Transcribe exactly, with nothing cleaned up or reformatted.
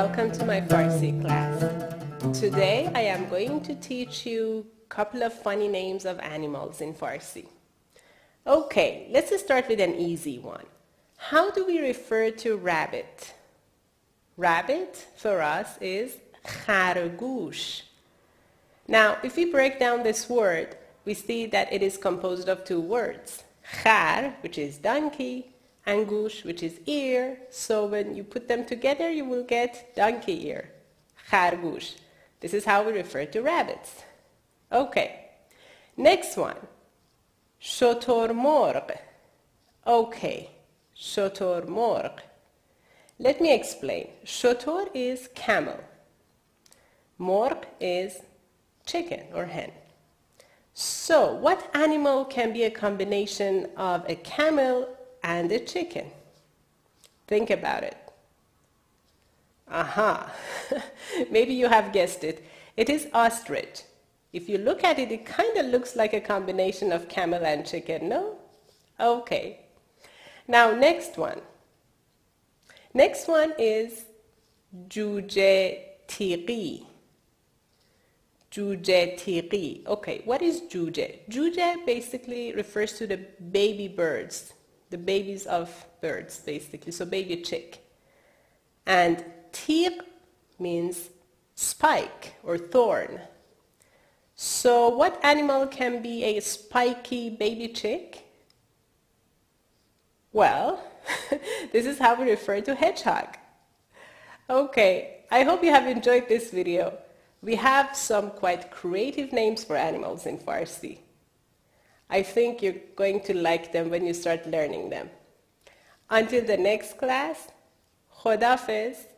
welcome to my Farsi class. Today I am going to teach you a couple of funny names of animals in Farsi. Okay, let's start with an easy one. How do we refer to rabbit? Rabbit for us is khargoosh. Now, if we break down this word, we see that it is composed of two words. Khar, which is donkey, and goosh, which is ear. So when you put them together, you will get donkey ear. Khargoosh. This is how we refer to rabbits. Okay. Next one. Shotormorg. Okay. Shotormorg. Let me explain. Shotor is camel. Morg is chicken or hen. So, what animal can be a combination of a camel and a chicken? Think about it. Aha! Maybe you have guessed it. It is ostrich. If you look at it, it kind of looks like a combination of camel and chicken, no? Okay. Now, next one. Next one is juje tiqi. Juje tiqi. Okay, what is juje? Juje basically refers to the baby birds, the babies of birds, basically, so baby chick. And tiq means spike or thorn. So what animal can be a spiky baby chick? Well, this is how we refer to hedgehog. Okay, I hope you have enjoyed this video. We have some quite creative names for animals in Farsi. I think you're going to like them when you start learning them. Until the next class, Khodafez.